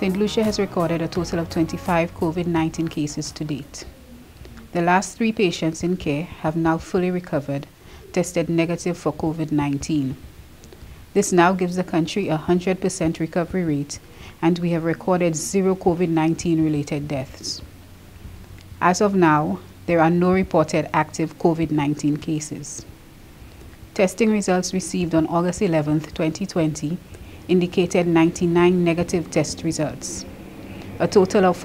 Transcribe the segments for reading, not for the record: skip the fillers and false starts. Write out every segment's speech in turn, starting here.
St. Lucia has recorded a total of 25 COVID-19 cases to date. The last 3 patients in care have now fully recovered, tested negative for COVID-19. This now gives the country a 100% recovery rate, and we have recorded 0 COVID-19 related deaths. As of now, there are no reported active COVID-19 cases. Testing results received on August 11, 2020 indicated 99 negative test results. A total of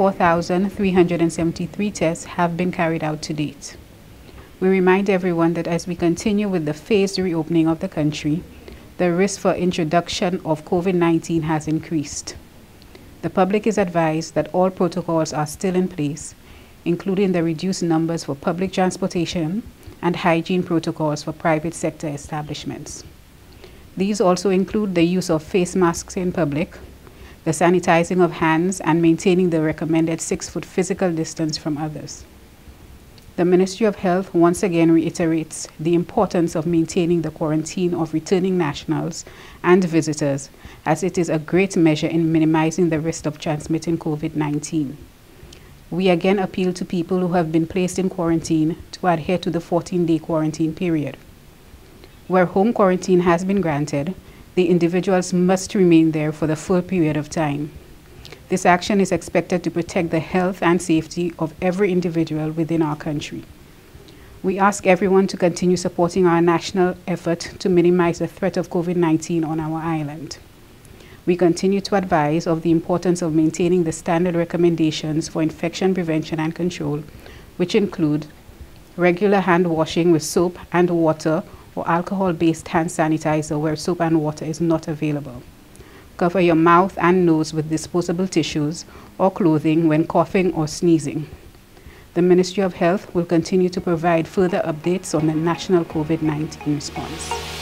4,373 tests have been carried out to date. We remind everyone that as we continue with the phased reopening of the country, the risk for introduction of COVID-19 has increased. The public is advised that all protocols are still in place, including the reduced numbers for public transportation and hygiene protocols for private sector establishments. These also include the use of face masks in public, the sanitizing of hands, and maintaining the recommended 6-foot physical distance from others. The Ministry of Health once again reiterates the importance of maintaining the quarantine of returning nationals and visitors, as it is a great measure in minimizing the risk of transmitting COVID-19. We again appeal to people who have been placed in quarantine to adhere to the 14-day quarantine period. Where home quarantine has been granted, the individuals must remain there for the full period of time. This action is expected to protect the health and safety of every individual within our country. We ask everyone to continue supporting our national effort to minimize the threat of COVID-19 on our island. We continue to advise of the importance of maintaining the standard recommendations for infection prevention and control, which include regular hand washing with soap and water or alcohol-based hand sanitizer where soap and water is not available. Cover your mouth and nose with disposable tissues or clothing when coughing or sneezing. The Ministry of Health will continue to provide further updates on the national COVID-19 response.